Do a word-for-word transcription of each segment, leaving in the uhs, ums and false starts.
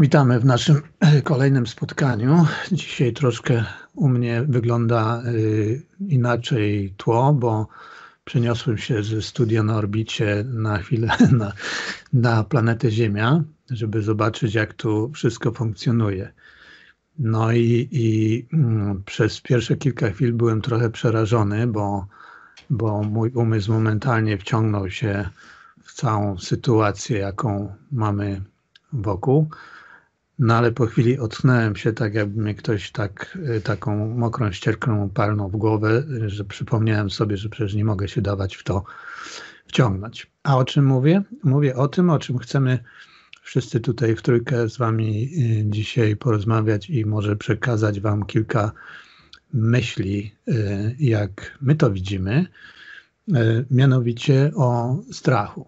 Witamy w naszym kolejnym spotkaniu. Dzisiaj troszkę u mnie wygląda inaczej tło, bo przeniosłem się ze studia na orbicie na chwilę na, na planetę Ziemia, żeby zobaczyć, jak tu wszystko funkcjonuje. No i, i mm, przez pierwsze kilka chwil byłem trochę przerażony, bo, bo mój umysł momentalnie wciągnął się w całą sytuację, jaką mamy wokół. No ale po chwili ocknąłem się, tak jakby mnie ktoś tak, taką mokrą ścierką palnął w głowę, że przypomniałem sobie, że przecież nie mogę się dawać w to wciągnąć. A o czym mówię? Mówię o tym, o czym chcemy wszyscy tutaj w trójkę z wami dzisiaj porozmawiać i może przekazać wam kilka myśli, jak my to widzimy, mianowicie o strachu.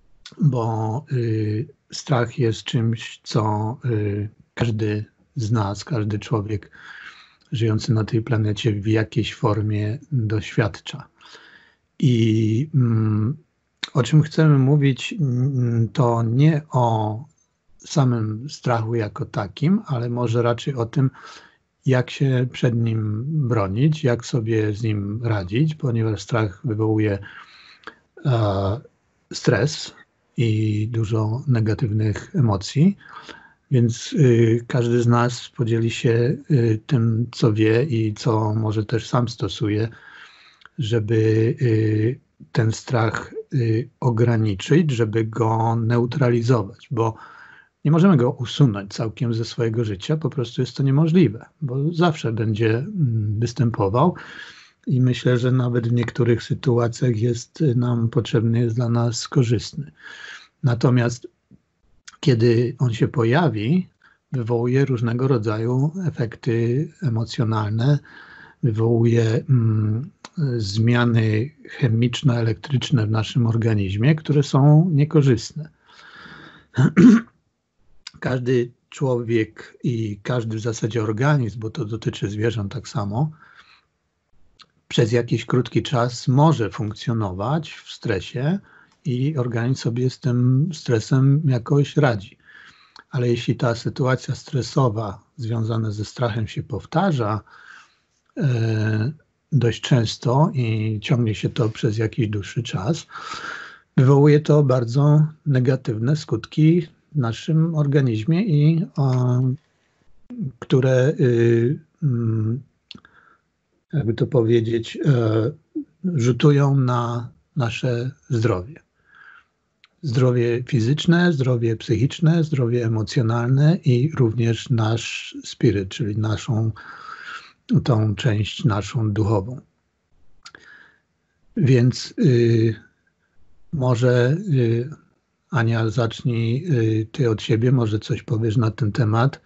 Bo y, strach jest czymś, co y, każdy z nas, każdy człowiek żyjący na tej planecie w jakiejś formie doświadcza. I mm, o czym chcemy mówić, to nie o samym strachu jako takim, ale może raczej o tym, jak się przed nim bronić, jak sobie z nim radzić, ponieważ strach wywołuje e, stres i dużo negatywnych emocji, więc y, każdy z nas podzieli się y, tym, co wie i co może też sam stosuje, żeby y, ten strach y, ograniczyć, żeby go neutralizować, bo nie możemy go usunąć całkiem ze swojego życia, po prostu jest to niemożliwe, bo zawsze będzie mm, występował. I myślę, że nawet w niektórych sytuacjach jest nam potrzebny, jest dla nas korzystny. Natomiast kiedy on się pojawi, wywołuje różnego rodzaju efekty emocjonalne, wywołuje mm, zmiany chemiczno-elektryczne w naszym organizmie, które są niekorzystne. Każdy człowiek i każdy w zasadzie organizm, bo to dotyczy zwierząt tak samo, przez jakiś krótki czas może funkcjonować w stresie i organizm sobie z tym stresem jakoś radzi. Ale jeśli ta sytuacja stresowa związana ze strachem się powtarza e, dość często i ciągnie się to przez jakiś dłuższy czas, wywołuje to bardzo negatywne skutki w naszym organizmie, i e, które y, y, jakby to powiedzieć, e, rzutują na nasze zdrowie. Zdrowie fizyczne, zdrowie psychiczne, zdrowie emocjonalne i również nasz spirit, czyli naszą, tą część naszą duchową. Więc y, może y, Ania, zacznij y, ty od siebie, może coś powiesz na ten temat.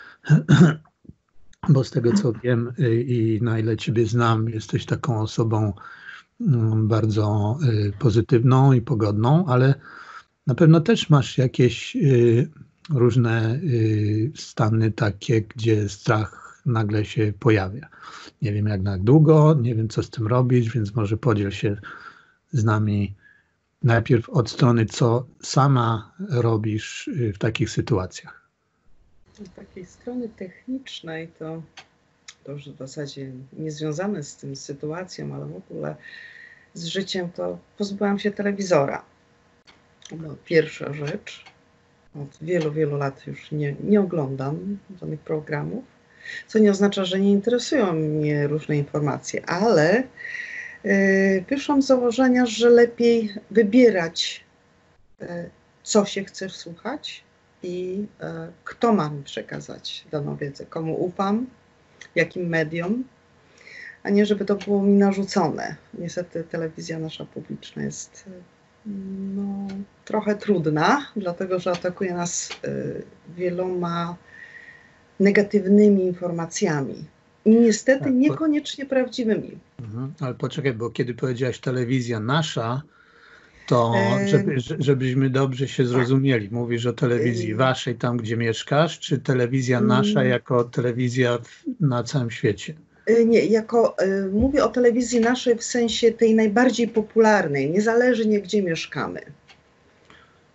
Bo z tego, co wiem i na ile ciebie znam, jesteś taką osobą bardzo pozytywną i pogodną, ale na pewno też masz jakieś różne stany takie, gdzie strach nagle się pojawia. Nie wiem jak na długo, nie wiem co z tym robić, więc może podziel się z nami najpierw od strony, co sama robisz w takich sytuacjach. Z takiej strony technicznej to, to już w zasadzie niezwiązane z tym sytuacją, ale w ogóle z życiem, to pozbyłam się telewizora. No, pierwsza rzecz. Od wielu, wielu lat już nie, nie oglądam żadnych programów, co nie oznacza, że nie interesują mnie różne informacje, ale yy, wyszłam z założenia, że lepiej wybierać, yy, co się chce słuchać i e, kto ma mi przekazać daną wiedzę, komu ufam, jakim medium, a nie żeby to było mi narzucone. Niestety telewizja nasza publiczna jest no, trochę trudna, dlatego że atakuje nas e, wieloma negatywnymi informacjami i niestety tak, niekoniecznie po... prawdziwymi. Mhm, ale poczekaj, bo kiedy powiedziałaś telewizja nasza, to żeby, żebyśmy dobrze się zrozumieli. Mówisz o telewizji waszej, tam gdzie mieszkasz, czy telewizja nasza jako telewizja na całym świecie? Nie, jako, mówię o telewizji naszej w sensie tej najbardziej popularnej, niezależnie gdzie mieszkamy.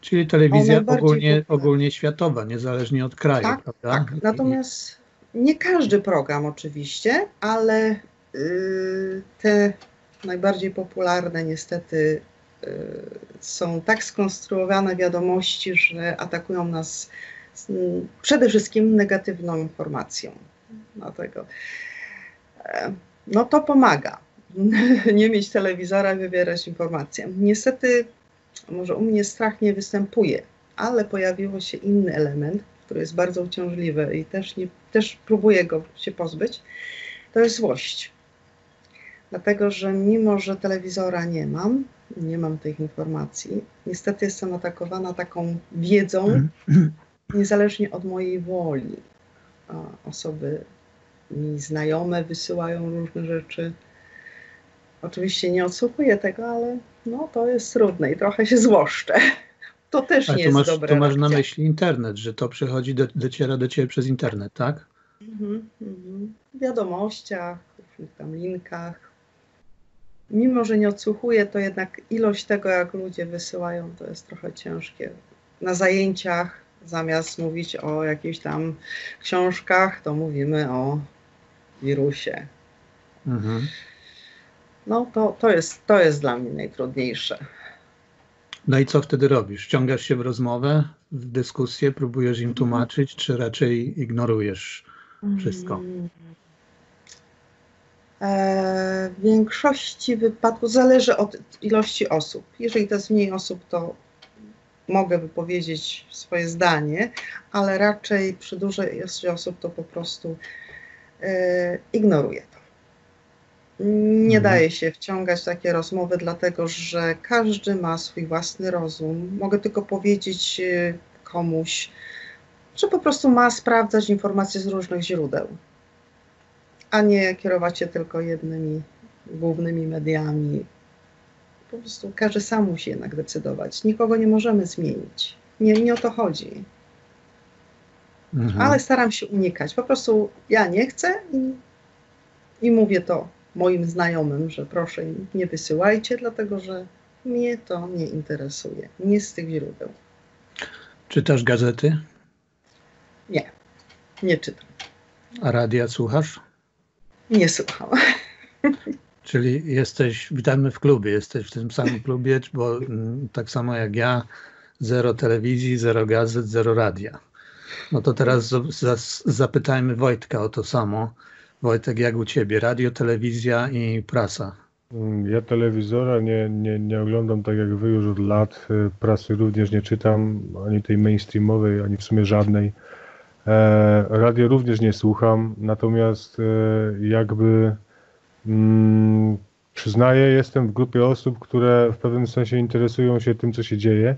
Czyli telewizja ogólnie, popularny. ogólnie światowa, niezależnie od kraju, Tak, prawda? tak. Natomiast nie każdy program oczywiście, ale yy, te najbardziej popularne niestety yy, są tak skonstruowane wiadomości, że atakują nas z, yy, przede wszystkim negatywną informacją. Dlatego yy, no to pomaga. Nie mieć telewizora, wybierać informacje. Niestety może u mnie strach nie występuje, ale pojawił się inny element, który jest bardzo uciążliwy i też, nie, też próbuję go się pozbyć, to jest złość. Dlatego, że mimo, że telewizora nie mam, nie mam tych informacji, niestety jestem atakowana taką wiedzą, niezależnie od mojej woli. Osoby mi znajome wysyłają różne rzeczy. Oczywiście nie odsłuchuję tego, ale no, to jest trudne i trochę się złoszczę. To też Ale nie tu jest masz, dobra tu masz na reakcja. myśli internet, że to przychodzi, do, dociera do ciebie przez internet, tak? Mhm, mhm. W wiadomościach, w różnych tam linkach. Mimo, że nie odsłuchuję, to jednak ilość tego, jak ludzie wysyłają, to jest trochę ciężkie. Na zajęciach zamiast mówić o jakichś tam książkach, to mówimy o wirusie. Mhm. No to, to, jest, to jest dla mnie najtrudniejsze. No i co wtedy robisz? Wciągasz się w rozmowę, w dyskusję, próbujesz im tłumaczyć, czy raczej ignorujesz wszystko? E, w większości wypadków zależy od ilości osób. Jeżeli to jest mniej osób, to mogę wypowiedzieć swoje zdanie, ale raczej przy dużej ilości osób to po prostu e, ignoruję to. Nie Mhm. daje się wciągać w takie rozmowy, dlatego że każdy ma swój własny rozum. Mogę tylko powiedzieć e, komuś, że po prostu ma sprawdzać informacje z różnych źródeł, a nie kierować się tylko jednymi głównymi mediami. Po prostu każdy sam musi jednak decydować. Nikogo nie możemy zmienić. Nie, nie o to chodzi. Mhm. Ale staram się unikać. Po prostu ja nie chcę i, i mówię to moim znajomym, że proszę im nie wysyłajcie, dlatego że mnie to nie interesuje. Nie z tych źródeł. Czytasz gazety? Nie, nie czytam. A radia słuchasz? Nie słucham. Czyli jesteś, witamy w klubie, jesteś w tym samym klubie, bo mm, tak samo jak ja, zero telewizji, zero gazet, zero radia. No to teraz z, z, zapytajmy Wojtka o to samo. Wojtek, jak u ciebie? Radio, telewizja i prasa? Ja telewizora nie, nie, nie oglądam tak jak wy już od lat. Prasy również nie czytam, ani tej mainstreamowej, ani w sumie żadnej. E, radio również nie słucham, natomiast e, jakby mm, przyznaję, jestem w grupie osób, które w pewnym sensie interesują się tym, co się dzieje.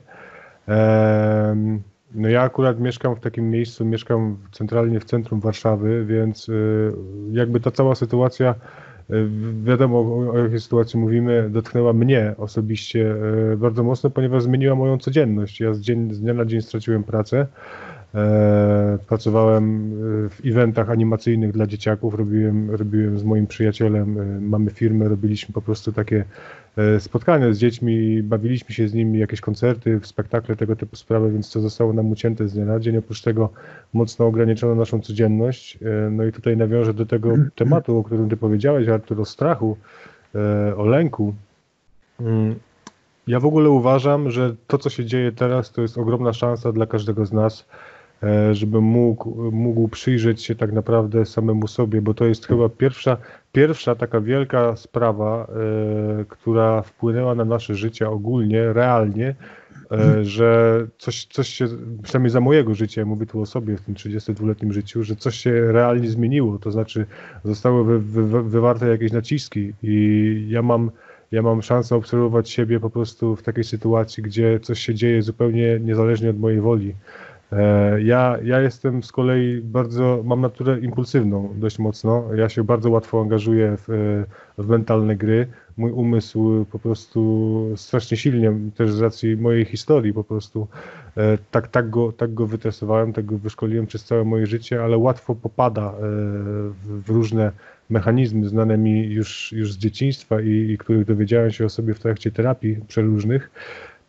E, no ja akurat mieszkam w takim miejscu, mieszkam centralnie w centrum Warszawy, więc e, jakby ta cała sytuacja, wiadomo o jakiej sytuacji mówimy, dotknęła mnie osobiście bardzo mocno, ponieważ zmieniła moją codzienność. Ja z, dzień, z dnia na dzień straciłem pracę. E, pracowałem w eventach animacyjnych dla dzieciaków, robiłem, robiłem z moim przyjacielem, e, mamy firmę, robiliśmy po prostu takie e, spotkania z dziećmi, bawiliśmy się z nimi, jakieś koncerty, spektakle, tego typu sprawy, więc to zostało nam ucięte z dnia na dzień. Oprócz tego mocno ograniczono naszą codzienność. E, no i tutaj nawiążę do tego tematu, o którym ty powiedziałeś, Artur, o strachu, e, o lęku. Mm. Ja w ogóle uważam, że to, co się dzieje teraz, to jest ogromna szansa dla każdego z nas, żeby mógł, mógł przyjrzeć się tak naprawdę samemu sobie, bo to jest chyba pierwsza, pierwsza taka wielka sprawa, e, która wpłynęła na nasze życie ogólnie, realnie, e, że coś, coś się, przynajmniej za mojego życia, mówię tu o sobie w tym trzydziestodwuletnim życiu, że coś się realnie zmieniło, to znaczy zostały wy, wy, wywarte jakieś naciski i ja mam Ja mam szansę obserwować siebie po prostu w takiej sytuacji, gdzie coś się dzieje zupełnie niezależnie od mojej woli. Ja, ja jestem z kolei bardzo, mam naturę impulsywną dość mocno. Ja się bardzo łatwo angażuję w, w mentalne gry. Mój umysł po prostu strasznie silnie, też z racji mojej historii po prostu, tak, tak, go, tak go wytestowałem, tak go wyszkoliłem przez całe moje życie, ale łatwo popada w, w różne mechanizmy znane mi już, już z dzieciństwa i, i których dowiedziałem się o sobie w trakcie terapii przeróżnych.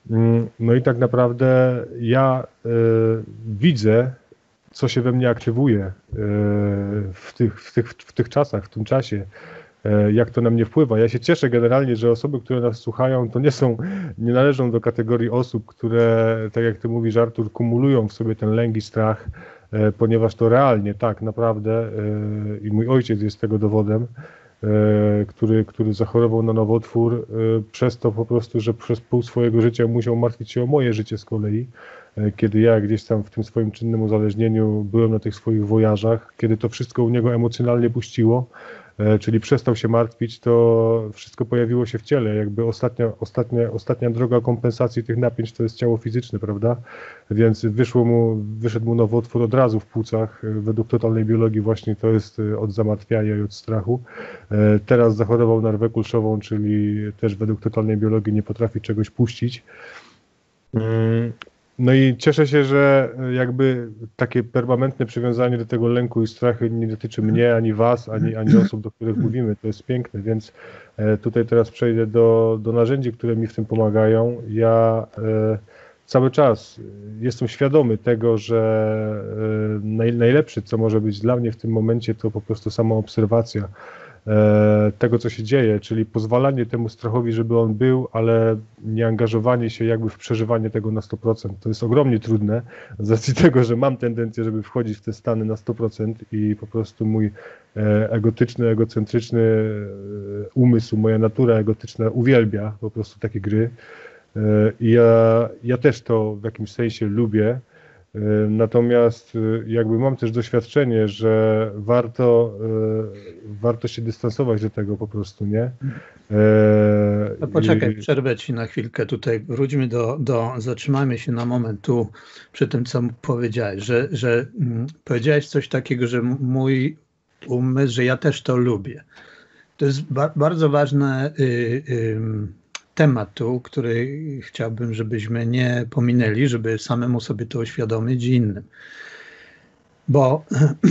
No i tak naprawdę ja y, widzę, co się we mnie aktywuje y, w, tych, w, tych, w tych czasach, w tym czasie, y, jak to na mnie wpływa. Ja się cieszę generalnie, że osoby, które nas słuchają, to nie są, nie należą do kategorii osób, które, tak jak ty mówisz, Artur, kumulują w sobie ten lęk i strach, y, ponieważ to realnie, tak naprawdę, y, i mój ojciec jest tego dowodem, Który, który zachorował na nowotwór przez to po prostu, że przez pół swojego życia musiał martwić się o moje życie z kolei, kiedy ja gdzieś tam w tym swoim czynnym uzależnieniu byłem na tych swoich wojażach, kiedy to wszystko u niego emocjonalnie puściło, czyli przestał się martwić, to wszystko pojawiło się w ciele, jakby ostatnia, ostatnia, ostatnia droga kompensacji tych napięć to jest ciało fizyczne, prawda? Więc wyszło mu, wyszedł mu nowotwór od razu w płucach, według totalnej biologii właśnie to jest od zamartwiania i od strachu. Teraz zachorował na rwę kulszową, czyli też według totalnej biologii nie potrafi czegoś puścić. No i cieszę się, że jakby takie permanentne przywiązanie do tego lęku i strachu nie dotyczy mnie, ani was, ani, ani osób, do których mówimy. To jest piękne, więc tutaj teraz przejdę do, do narzędzi, które mi w tym pomagają. Ja e, cały czas jestem świadomy tego, że e, naj, najlepsze, co może być dla mnie w tym momencie, to po prostu sama obserwacja tego, co się dzieje, czyli pozwalanie temu strachowi, żeby on był, ale nie angażowanie się jakby w przeżywanie tego na sto procent. To jest ogromnie trudne z racji tego, że mam tendencję, żeby wchodzić w te stany na sto procent i po prostu mój egotyczny, egocentryczny umysł, moja natura egotyczna uwielbia po prostu takie gry. I ja, ja też to w jakimś sensie lubię. Natomiast jakby mam też doświadczenie, że warto, warto się dystansować do tego po prostu, nie? No poczekaj, przerwę ci na chwilkę tutaj, wróćmy do, do zatrzymajmy się na moment tu przy tym, co powiedziałeś, że, że mm, powiedziałeś coś takiego, że mój umysł, że ja też to lubię. To jest ba bardzo ważne y, y, temat tu, który chciałbym, żebyśmy nie pominęli, żeby samemu sobie to uświadomić i innym. Bo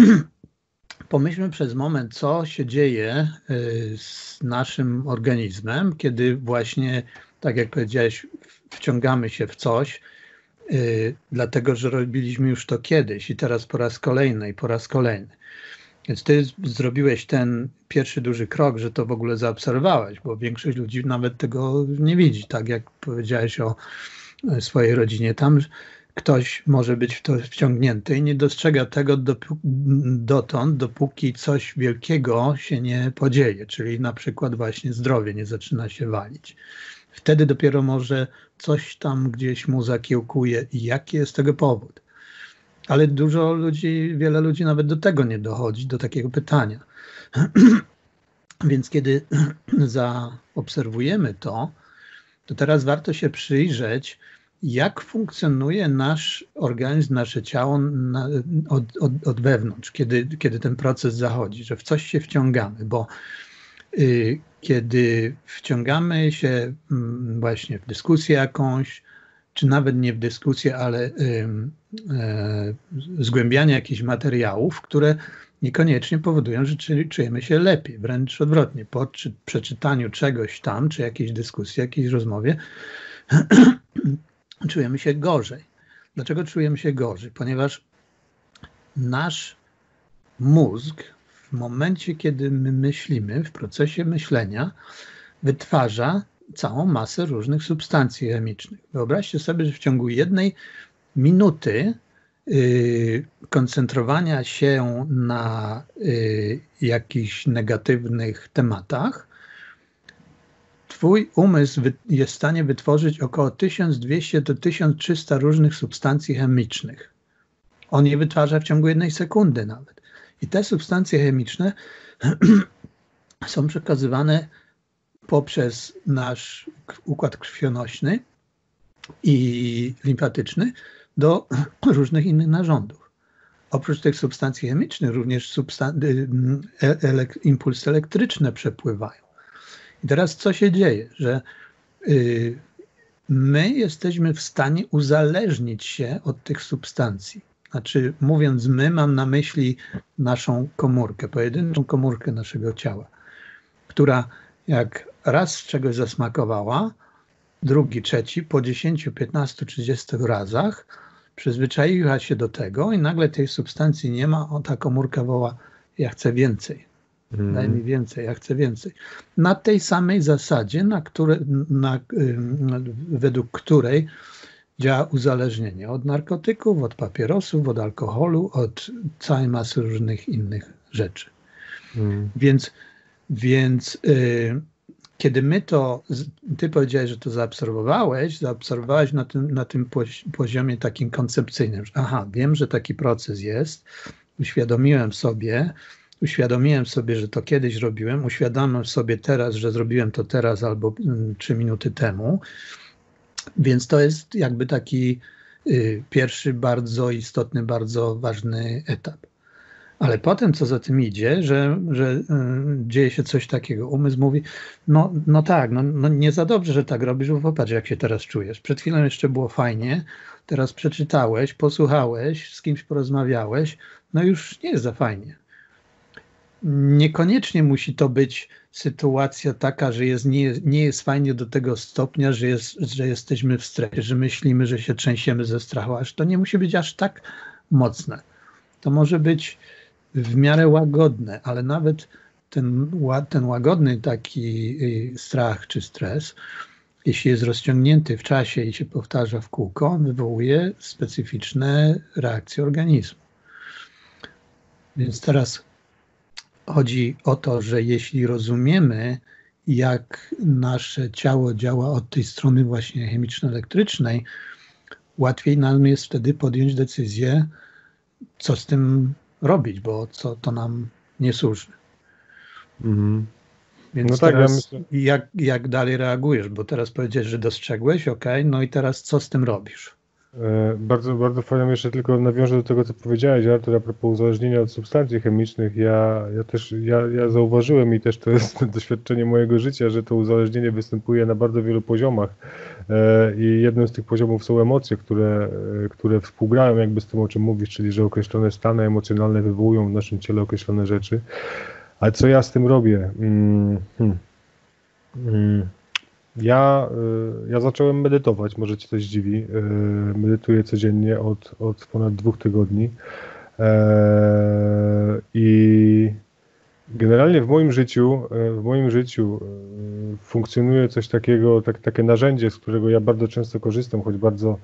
pomyślmy przez moment, co się dzieje z naszym organizmem, kiedy właśnie, tak jak powiedziałeś, wciągamy się w coś, dlatego że robiliśmy już to kiedyś i teraz po raz kolejny i po raz kolejny. Więc ty zrobiłeś ten pierwszy duży krok, że to w ogóle zaobserwowałeś, bo większość ludzi nawet tego nie widzi, tak jak powiedziałeś o swojej rodzinie. Tam ktoś może być w to wciągnięty i nie dostrzega tego dotąd, dopóki coś wielkiego się nie podzieje, czyli na przykład właśnie zdrowie nie zaczyna się walić. Wtedy dopiero może coś tam gdzieś mu zakiełkuje i jaki jest tego powód. Ale dużo ludzi, wiele ludzi nawet do tego nie dochodzi, do takiego pytania. Więc kiedy zaobserwujemy to, to teraz warto się przyjrzeć, jak funkcjonuje nasz organizm, nasze ciało na, od, od, od wewnątrz, kiedy, kiedy ten proces zachodzi, że w coś się wciągamy, bo y, kiedy wciągamy się y, właśnie w dyskusję jakąś, czy nawet nie w dyskusję, ale y, y, zgłębianie jakichś materiałów, które niekoniecznie powodują, że czujemy się lepiej, wręcz odwrotnie. Po czy, przeczytaniu czegoś tam, czy jakiejś dyskusji, jakiejś rozmowie, czujemy się gorzej. Dlaczego czujemy się gorzej? Ponieważ nasz mózg w momencie, kiedy my myślimy, w procesie myślenia, wytwarza całą masę różnych substancji chemicznych. Wyobraźcie sobie, że w ciągu jednej minuty yy, koncentrowania się na yy, jakichś negatywnych tematach, twój umysł jest w stanie wytworzyć około tysiąc dwieście do tysiąc trzysta różnych substancji chemicznych. On je wytwarza w ciągu jednej sekundy nawet. I te substancje chemiczne są przekazywane poprzez nasz układ krwionośny i limfatyczny do różnych innych narządów. Oprócz tych substancji chemicznych również substan- elek- impulsy elektryczne przepływają. I teraz co się dzieje? Że y, my jesteśmy w stanie uzależnić się od tych substancji. Znaczy, mówiąc my, mam na myśli naszą komórkę, pojedynczą komórkę naszego ciała, która jak raz czegoś zasmakowała, drugi, trzeci, po dziesięciu, piętnastu, trzydziestu razach przyzwyczaiła się do tego i nagle tej substancji nie ma, o ta komórka woła, ja chcę więcej, mm. daj mi więcej, ja chcę więcej. Na tej samej zasadzie, na które, na, na, według której działa uzależnienie od narkotyków, od papierosów, od alkoholu, od całej masy różnych innych rzeczy. Mm. Więc, więc y, kiedy my to, ty powiedziałeś, że to zaobserwowałeś, zaobserwowałeś na tym, na tym poziomie takim koncepcyjnym, że aha, wiem, że taki proces jest, uświadomiłem sobie, uświadomiłem sobie, że to kiedyś robiłem, uświadomiłem sobie teraz, że zrobiłem to teraz albo trzy minuty temu, więc to jest jakby taki y, pierwszy bardzo istotny, bardzo ważny etap. Ale potem, co za tym idzie, że, że y, dzieje się coś takiego. Umysł mówi, no, no tak, no, no nie za dobrze, że tak robisz, bo popatrz, jak się teraz czujesz. Przed chwilą jeszcze było fajnie, teraz przeczytałeś, posłuchałeś, z kimś porozmawiałeś, no już nie jest za fajnie. Niekoniecznie musi to być sytuacja taka, że jest, nie, nie jest fajnie do tego stopnia, że, jest, że jesteśmy w stresie, że myślimy, że się trzęsiemy ze strachu, aż to nie musi być aż tak mocne. To może być w miarę łagodne, ale nawet ten, ten łagodny taki strach czy stres, jeśli jest rozciągnięty w czasie i się powtarza w kółko, on wywołuje specyficzne reakcje organizmu. Więc teraz chodzi o to, że jeśli rozumiemy, jak nasze ciało działa od tej strony właśnie chemiczno-elektrycznej, łatwiej nam jest wtedy podjąć decyzję, co z tym robić, bo co to nam nie służy. Mm. Więc no tak, teraz ja myślę... jak, jak dalej reagujesz? Bo teraz powiedziałeś, że dostrzegłeś, ok, no i teraz co z tym robisz? Bardzo, bardzo fajnie, jeszcze tylko nawiążę do tego, co powiedziałeś, Artur, a propos uzależnienia od substancji chemicznych. Ja, ja też ja, ja zauważyłem i też to jest doświadczenie mojego życia, że to uzależnienie występuje na bardzo wielu poziomach i jednym z tych poziomów są emocje, które, które współgrają jakby z tym, o czym mówisz, czyli że określone stany emocjonalne wywołują w naszym ciele określone rzeczy. Ale co ja z tym robię? Hmm. Hmm. Ja, ja zacząłem medytować, może Cię to zdziwi. Medytuję codziennie od, od ponad dwóch tygodni. I generalnie w moim życiu, w moim życiu funkcjonuje coś takiego, tak, takie narzędzie, z którego ja bardzo często korzystam, choć bardzo,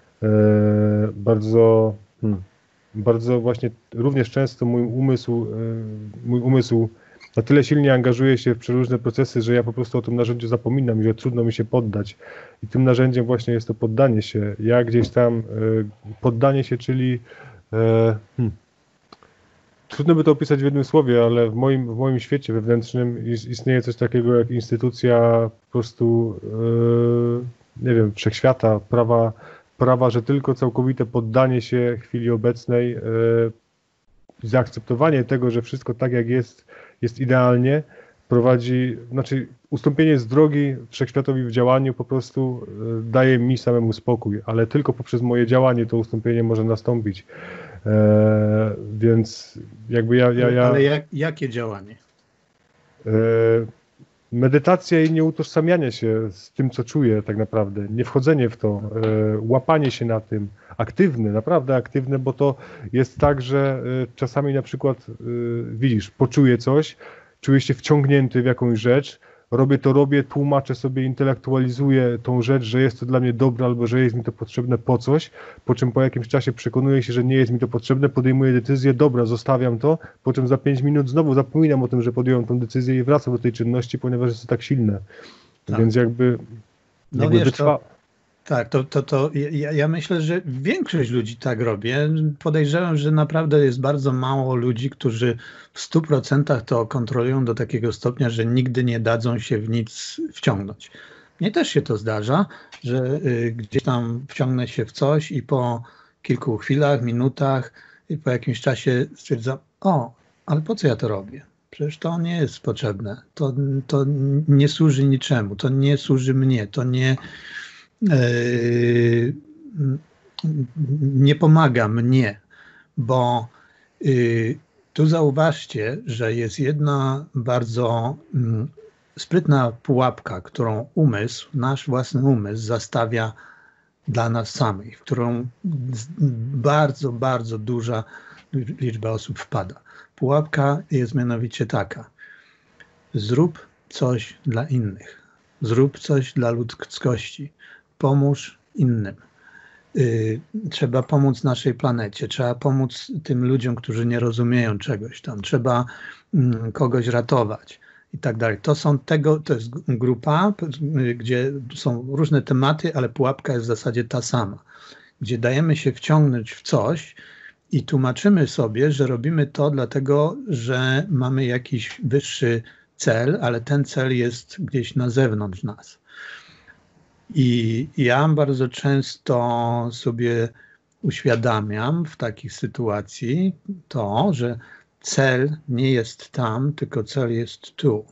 bardzo, hmm, bardzo właśnie również często mój umysł, mój umysł na tyle silnie angażuję się w przeróżne procesy, że ja po prostu o tym narzędziu zapominam i że trudno mi się poddać. I tym narzędziem właśnie jest to poddanie się. Ja gdzieś tam, y, poddanie się, czyli y, hmm, trudno by to opisać w jednym słowie, ale w moim, w moim świecie wewnętrznym istnieje coś takiego jak instytucja po prostu, y, nie wiem, wszechświata, prawa, prawa, że tylko całkowite poddanie się chwili obecnej, y, zaakceptowanie tego, że wszystko tak jak jest, jest idealnie, prowadzi, znaczy ustąpienie z drogi wszechświatowi w działaniu po prostu daje mi samemu spokój, ale tylko poprzez moje działanie to ustąpienie może nastąpić. E, więc jakby ja... ja, ja ale jak, jakie działanie? E, medytacja i nieutożsamianie się z tym, co czuję tak naprawdę, nie wchodzenie w to, e, łapanie się na tym, aktywny, naprawdę aktywny, bo to jest tak, że e, czasami na przykład e, widzisz, poczuję coś, czuję się wciągnięty w jakąś rzecz, robię to, robię, tłumaczę sobie, intelektualizuję tą rzecz, że jest to dla mnie dobre albo że jest mi to potrzebne po coś, po czym po jakimś czasie przekonuję się, że nie jest mi to potrzebne, podejmuję decyzję, dobra, zostawiam to, po czym za pięć minut znowu zapominam o tym, że podjąłem tą decyzję i wracam do tej czynności, ponieważ jest to tak silne. Tak. Więc jakby, no jakby wiesz, wytrwa... to, tak, to, to, to ja, ja myślę, że większość ludzi tak robi. Podejrzewam, że naprawdę jest bardzo mało ludzi, którzy w stu procentach to kontrolują do takiego stopnia, że nigdy nie dadzą się w nic wciągnąć. Mnie też się to zdarza, że y, gdzieś tam wciągnę się w coś i po kilku chwilach, minutach i po jakimś czasie stwierdzam, o, ale po co ja to robię? Przecież to nie jest potrzebne. To, to nie służy niczemu, to nie służy mnie, to nie... Yy, nie pomaga mnie, bo yy, tu zauważcie, że jest jedna bardzo yy, sprytna pułapka, którą umysł, nasz własny umysł zastawia dla nas samych, w którą bardzo, bardzo duża liczba osób wpada. Pułapka jest mianowicie taka: zrób coś dla innych, zrób coś dla ludzkości, pomóż innym. Yy, trzeba pomóc naszej planecie, trzeba pomóc tym ludziom, którzy nie rozumieją czegoś tam, trzeba yy, kogoś ratować i tak dalej. To są tego, to jest grupa, yy, gdzie są różne tematy, ale pułapka jest w zasadzie ta sama, gdzie dajemy się wciągnąć w coś i tłumaczymy sobie, że robimy to dlatego, że mamy jakiś wyższy cel, ale ten cel jest gdzieś na zewnątrz nas. I ja bardzo często sobie uświadamiam w takiej sytuacji to, że cel nie jest tam, tylko cel jest tu.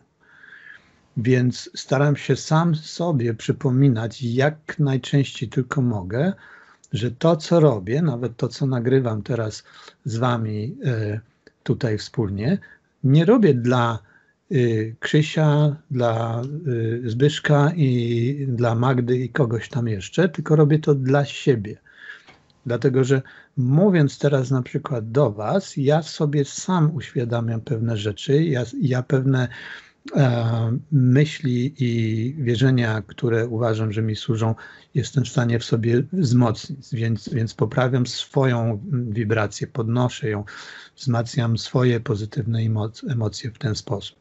Więc staram się sam sobie przypominać, jak najczęściej tylko mogę, że to, co robię, nawet to, co nagrywam teraz z wami tutaj wspólnie, nie robię dla Krzysia, dla Zbyszka i dla Magdy i kogoś tam jeszcze, tylko robię to dla siebie. Dlatego, że mówiąc teraz na przykład do was, ja sobie sam uświadamiam pewne rzeczy, ja, ja pewne e, myśli i wierzenia, które uważam, że mi służą, jestem w stanie w sobie wzmocnić, więc, więc poprawiam swoją wibrację, podnoszę ją, wzmacniam swoje pozytywne emocje w ten sposób.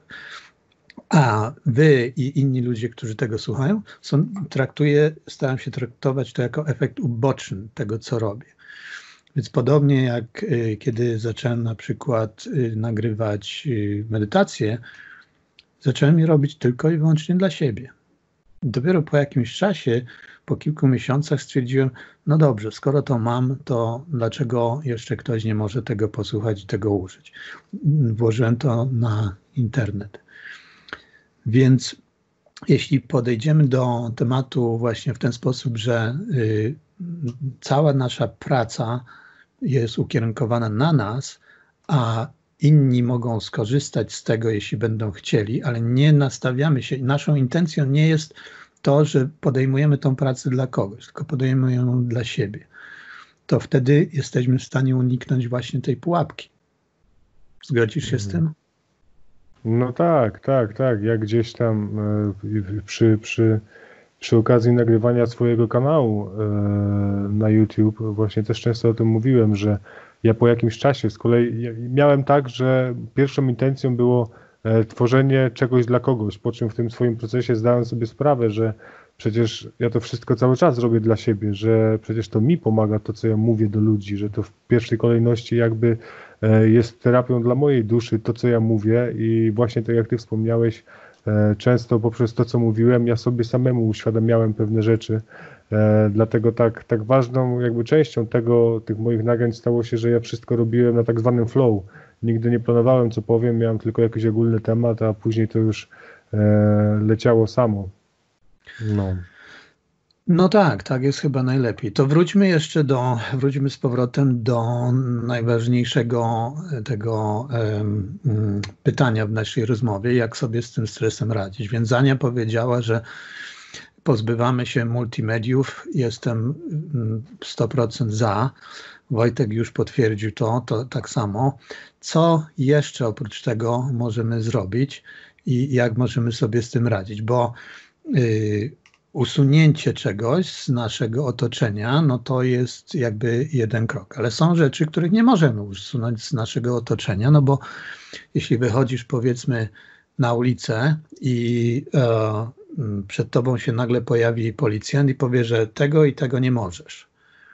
A wy i inni ludzie, którzy tego słuchają, są, traktuję, staram się traktować to jako efekt uboczny tego, co robię. Więc podobnie jak y, kiedy zacząłem na przykład y, nagrywać y, medytację, zacząłem je robić tylko i wyłącznie dla siebie. Dopiero po jakimś czasie, po kilku miesiącach stwierdziłem, no dobrze, skoro to mam, to dlaczego jeszcze ktoś nie może tego posłuchać i tego użyć? Włożyłem to na internet. Więc jeśli podejdziemy do tematu właśnie w ten sposób, że y, cała nasza praca jest ukierunkowana na nas, a inni mogą skorzystać z tego, jeśli będą chcieli, ale nie nastawiamy się. Naszą intencją nie jest to, że podejmujemy tą pracę dla kogoś, tylko podejmujemy ją dla siebie. To wtedy jesteśmy w stanie uniknąć właśnie tej pułapki. Zgodzisz się z tym? No tak, tak, tak. Ja gdzieś tam e, przy, przy, przy okazji nagrywania swojego kanału e, na YouTube właśnie też często o tym mówiłem, że ja po jakimś czasie z kolei ja miałem tak, że pierwszą intencją było e, tworzenie czegoś dla kogoś, po czym w tym swoim procesie zdałem sobie sprawę, że przecież ja to wszystko cały czas robię dla siebie, że przecież to mi pomaga to, co ja mówię do ludzi, że to w pierwszej kolejności jakby e, jest terapią dla mojej duszy, to, co ja mówię i właśnie tak jak ty wspomniałeś, e, często poprzez to, co mówiłem, ja sobie samemu uświadamiałem pewne rzeczy. E, dlatego tak, tak ważną jakby częścią tego, tych moich nagrań stało się, że ja wszystko robiłem na tak zwanym flow. Nigdy nie planowałem, co powiem, miałem tylko jakiś ogólny temat, a później to już e, leciało samo. No. No tak, tak jest chyba najlepiej. To wróćmy jeszcze do, wróćmy z powrotem do najważniejszego tego um, pytania w naszej rozmowie, jak sobie z tym stresem radzić. Więc Ania powiedziała, że pozbywamy się multimediów, jestem sto procent za. Wojtek już potwierdził to, to tak samo. Co jeszcze oprócz tego możemy zrobić i jak możemy sobie z tym radzić? Bo y, usunięcie czegoś z naszego otoczenia, no to jest jakby jeden krok. Ale są rzeczy, których nie możemy usunąć z naszego otoczenia, no bo jeśli wychodzisz powiedzmy na ulicę i e, przed tobą się nagle pojawi policjant i powie, że tego i tego nie możesz.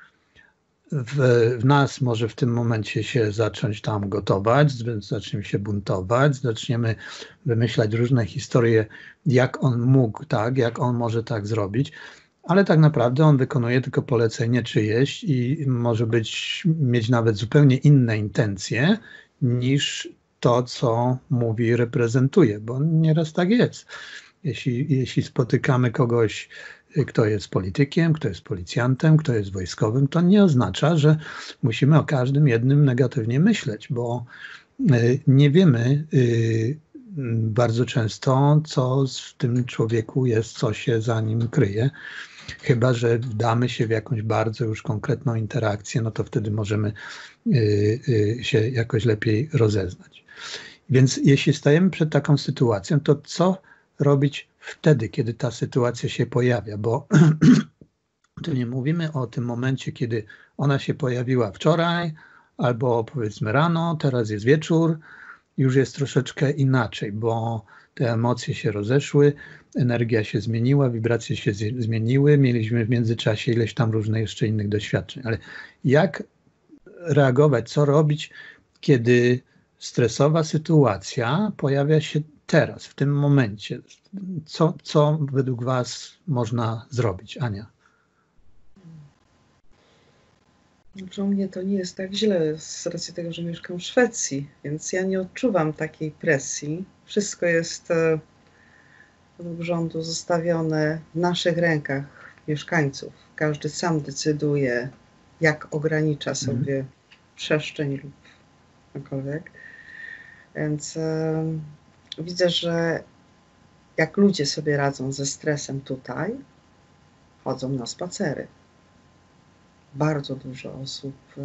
W, w nas może w tym momencie się zacząć tam gotować, zaczniemy się buntować, zaczniemy wymyślać różne historie, jak on mógł tak, jak on może tak zrobić, ale tak naprawdę on wykonuje tylko polecenie czyjeś i może być, mieć nawet zupełnie inne intencje niż to, co mówi, reprezentuje, bo nieraz tak jest. Jeśli, jeśli spotykamy kogoś, kto jest politykiem, kto jest policjantem, kto jest wojskowym, to nie oznacza, że musimy o każdym jednym negatywnie myśleć, bo nie wiemy, bardzo często, co w tym człowieku jest, co się za nim kryje. Chyba że wdamy się w jakąś bardzo już konkretną interakcję, no to wtedy możemy się jakoś lepiej rozeznać. Więc jeśli stajemy przed taką sytuacją, to co robić wtedy, kiedy ta sytuacja się pojawia? Bo tu nie mówimy o tym momencie, kiedy ona się pojawiła wczoraj, albo powiedzmy rano, teraz jest wieczór, już jest troszeczkę inaczej, bo te emocje się rozeszły, energia się zmieniła, wibracje się zmieniły, mieliśmy w międzyczasie ileś tam różnych jeszcze innych doświadczeń. Ale jak reagować, co robić, kiedy stresowa sytuacja pojawia się teraz, w tym momencie? Co, co według Was można zrobić, Ania? Znaczy, u mnie to nie jest tak źle z racji tego, że mieszkam w Szwecji, więc ja nie odczuwam takiej presji. Wszystko jest e, według rządu zostawione w naszych rękach, mieszkańców. Każdy sam decyduje, jak ogranicza sobie mm. przestrzeń lub cokolwiek. Więc e, widzę, że jak ludzie sobie radzą ze stresem tutaj, chodzą na spacery. Bardzo dużo osób y,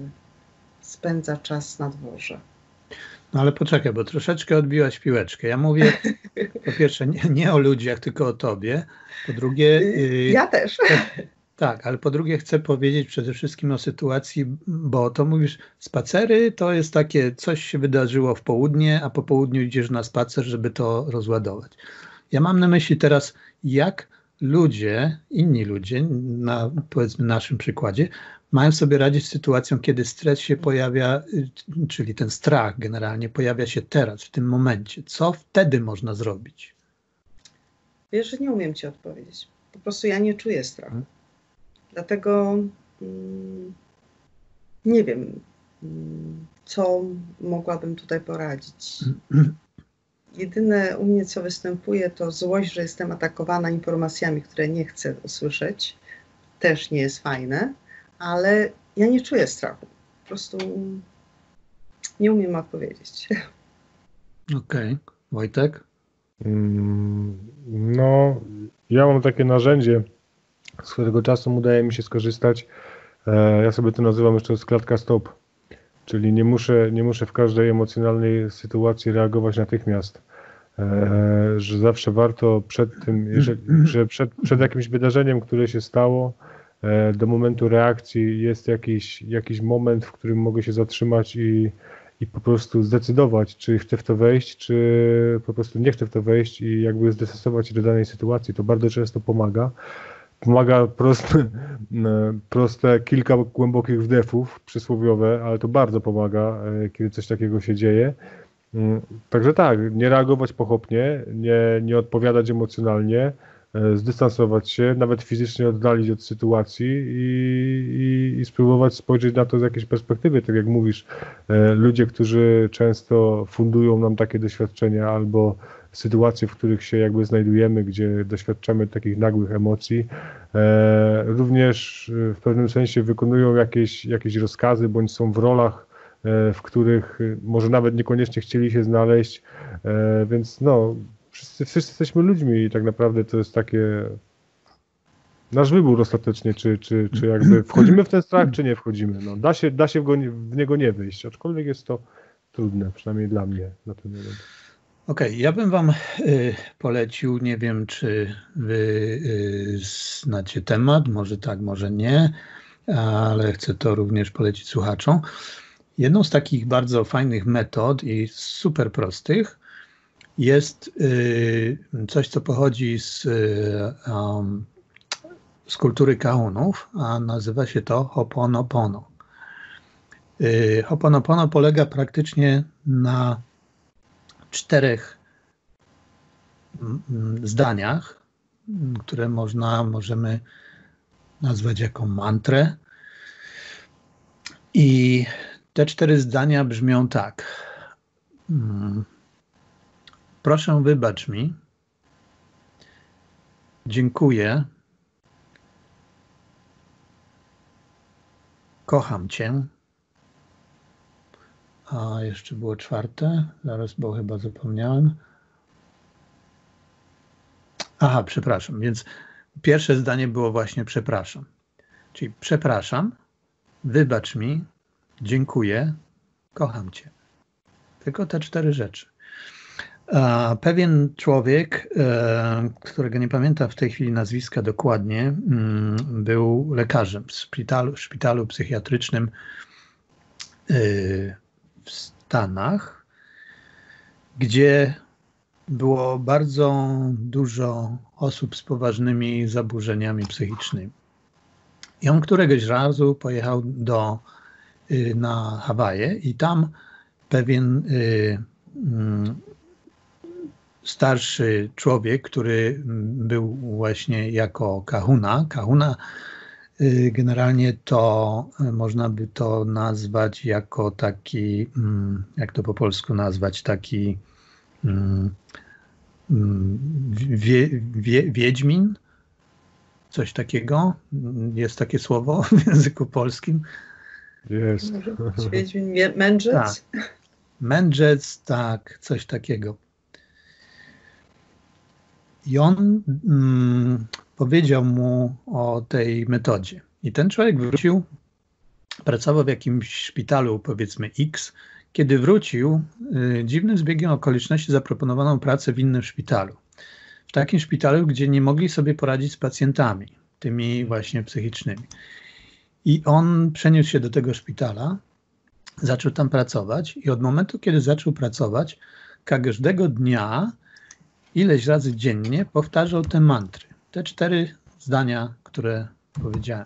spędza czas na dworze. No ale poczekaj, bo troszeczkę odbiłaś piłeczkę. Ja mówię po pierwsze nie, nie o ludziach, tylko o tobie. Po drugie... Y, ja też. Tak, ale po drugie chcę powiedzieć przede wszystkim o sytuacji, bo to mówisz, spacery to jest takie, coś się wydarzyło w południe, a po południu idziesz na spacer, żeby to rozładować. Ja mam na myśli teraz, jak ludzie, inni ludzie, na powiedzmy naszym przykładzie, mają sobie radzić z sytuacją, kiedy stres się pojawia, czyli ten strach generalnie pojawia się teraz, w tym momencie. Co wtedy można zrobić? Wiesz, że nie umiem ci odpowiedzieć. Po prostu ja nie czuję strachu. Hmm. Dlatego mm, nie wiem, mm, co mogłabym tutaj poradzić. Jedyne u mnie, co występuje, to złość, że jestem atakowana informacjami, które nie chcę usłyszeć. Też nie jest fajne, ale ja nie czuję strachu. Po prostu nie umiem odpowiedzieć. Okej. Okay. Wojtek? Mm, no, ja mam takie narzędzie, z którego czasem udaje mi się skorzystać. E, ja sobie to nazywam jeszcze klatka stop. Czyli nie muszę, nie muszę w każdej emocjonalnej sytuacji reagować natychmiast. E, że zawsze warto przed tym, jeżeli, że przed, przed jakimś wydarzeniem, które się stało, e, do momentu reakcji jest jakiś, jakiś moment, w którym mogę się zatrzymać i, i po prostu zdecydować, czy chcę w to wejść, czy po prostu nie chcę w to wejść i jakby zdecydować się do danej sytuacji. To bardzo często pomaga. Pomaga proste, proste kilka głębokich wdechów przysłowiowe, ale to bardzo pomaga, kiedy coś takiego się dzieje. Także tak, nie reagować pochopnie, nie, nie odpowiadać emocjonalnie, zdystansować się, nawet fizycznie oddalić od sytuacji i, i, i spróbować spojrzeć na to z jakiejś perspektywy. Tak jak mówisz, ludzie, którzy często fundują nam takie doświadczenia albo sytuacje, w których się jakby znajdujemy, gdzie doświadczamy takich nagłych emocji, e, również w pewnym sensie wykonują jakieś, jakieś rozkazy, bądź są w rolach, e, w których może nawet niekoniecznie chcieli się znaleźć, e, więc no, wszyscy, wszyscy jesteśmy ludźmi i tak naprawdę to jest takie nasz wybór ostatecznie, czy, czy, czy jakby wchodzimy w ten strach, czy nie wchodzimy. No, da się, da się w, go, w niego nie wyjść, aczkolwiek jest to trudne, przynajmniej dla mnie na ten moment. Okej, okay, ja bym wam y, polecił, nie wiem czy wy y, znacie temat, może tak, może nie, ale chcę to również polecić słuchaczom. Jedną z takich bardzo fajnych metod i super prostych jest y, coś, co pochodzi z, y, um, z kultury Kaunów, a nazywa się to Ho'oponopono. Y, Ho'oponopono polega praktycznie na czterech zdaniach, które można, możemy nazwać jako mantrę. I te cztery zdania brzmią tak. Proszę, wybacz mi. Dziękuję. Kocham cię. A jeszcze było czwarte, zaraz, bo chyba zapomniałem. Aha, przepraszam, więc pierwsze zdanie było właśnie przepraszam. Czyli przepraszam, wybacz mi, dziękuję, kocham cię. Tylko te cztery rzeczy. Pewien człowiek, którego nie pamiętam w tej chwili nazwiska dokładnie, był lekarzem w szpitalu, w szpitalu psychiatrycznym w Stanach, gdzie było bardzo dużo osób z poważnymi zaburzeniami psychicznymi. I on któregoś razu pojechał do, na Hawaje i tam pewien starszy człowiek, który był właśnie jako kahuna. Kahuna generalnie to można by to nazwać jako taki, jak to po polsku nazwać, taki wie, wie, wiedźmin, coś takiego. Jest takie słowo w języku polskim. Jest. Wiedźmin, mędrzec? Tak. Mędrzec, tak, coś takiego. I on mm, powiedział mu o tej metodzie. I ten człowiek wrócił, pracował w jakimś szpitalu, powiedzmy X. Kiedy wrócił, y, dziwnym zbiegiem okoliczności zaproponowano pracę w innym szpitalu. W takim szpitalu, gdzie nie mogli sobie poradzić z pacjentami, tymi właśnie psychicznymi. I on przeniósł się do tego szpitala, zaczął tam pracować i od momentu, kiedy zaczął pracować, każdego dnia, ileś razy dziennie powtarzał te mantry. Te cztery zdania, które powiedziałem.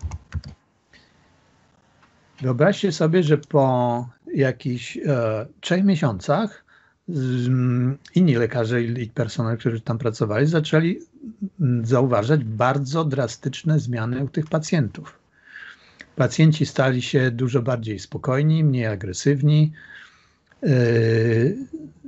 Wyobraźcie sobie, że po jakichś e, trzech miesiącach z, m, inni lekarze i personel, którzy tam pracowali, zaczęli m, zauważać bardzo drastyczne zmiany u tych pacjentów. Pacjenci stali się dużo bardziej spokojni, mniej agresywni, yy,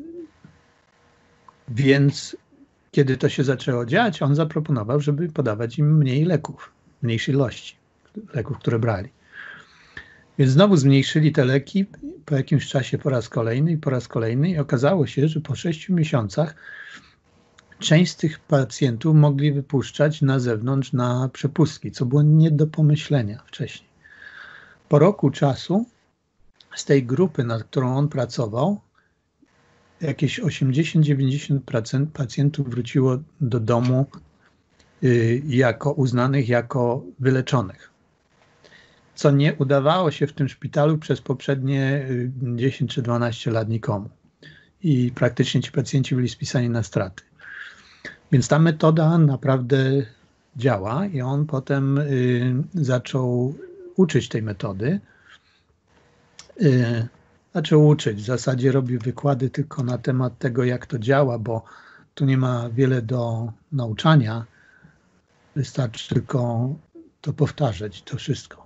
więc kiedy to się zaczęło dziać, on zaproponował, żeby podawać im mniej leków, mniejszej ilości leków, które brali. Więc znowu zmniejszyli te leki po jakimś czasie po raz kolejny i po raz kolejny i okazało się, że po sześciu miesiącach część z tych pacjentów mogli wypuszczać na zewnątrz na przepustki, co było nie do pomyślenia wcześniej. Po roku czasu z tej grupy, nad którą on pracował, jakieś osiemdziesiąt do dziewięćdziesięciu procent pacjentów wróciło do domu y, jako uznanych jako wyleczonych. Co nie udawało się w tym szpitalu przez poprzednie dziesięć czy dwanaście lat nikomu. I praktycznie ci pacjenci byli spisani na straty. Więc ta metoda naprawdę działa i on potem y, zaczął uczyć tej metody. Yy, zaczął uczyć, w zasadzie robił wykłady tylko na temat tego, jak to działa, bo tu nie ma wiele do nauczania. Wystarczy tylko to powtarzać, to wszystko.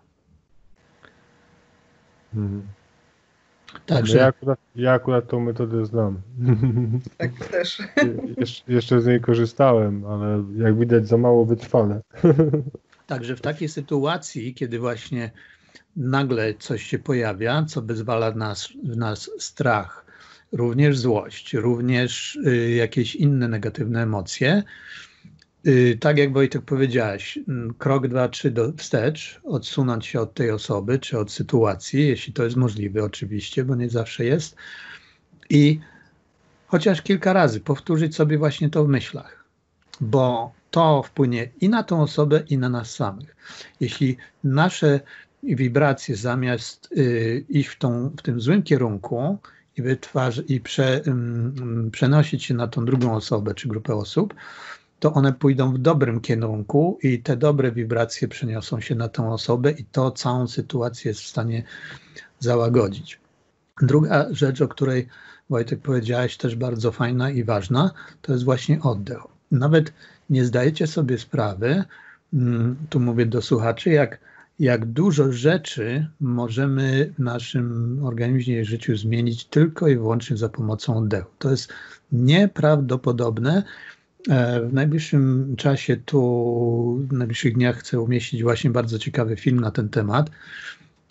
Mhm. Także... Ja akurat, ja akurat tą metodę znam. Tak też. Jesz, jeszcze z niej korzystałem, ale jak widać za mało wytrwale. Także w takiej sytuacji, kiedy właśnie nagle coś się pojawia, co wyzwala nas, w nas strach, również złość, również y, jakieś inne negatywne emocje, y, tak jak Wojtek powiedziałeś, krok, dwa, trzy do wstecz, odsunąć się od tej osoby czy od sytuacji, jeśli to jest możliwe oczywiście, bo nie zawsze jest, i chociaż kilka razy powtórzyć sobie właśnie to w myślach, bo to wpłynie i na tą osobę, i na nas samych. Jeśli nasze wibracje zamiast y, iść w, tą, w tym złym kierunku i, wytwarz, i prze, y, przenosić się na tą drugą osobę czy grupę osób, to one pójdą w dobrym kierunku i te dobre wibracje przeniosą się na tą osobę i to całą sytuację jest w stanie załagodzić. Druga rzecz, o której Wojtek powiedziałeś, też bardzo fajna i ważna, to jest właśnie oddech. Nawet nie zdajecie sobie sprawy, tu mówię do słuchaczy, jak, jak dużo rzeczy możemy w naszym organizmie i życiu zmienić tylko i wyłącznie za pomocą oddechu. To jest nieprawdopodobne. W najbliższym czasie, tu w najbliższych dniach chcę umieścić właśnie bardzo ciekawy film na ten temat.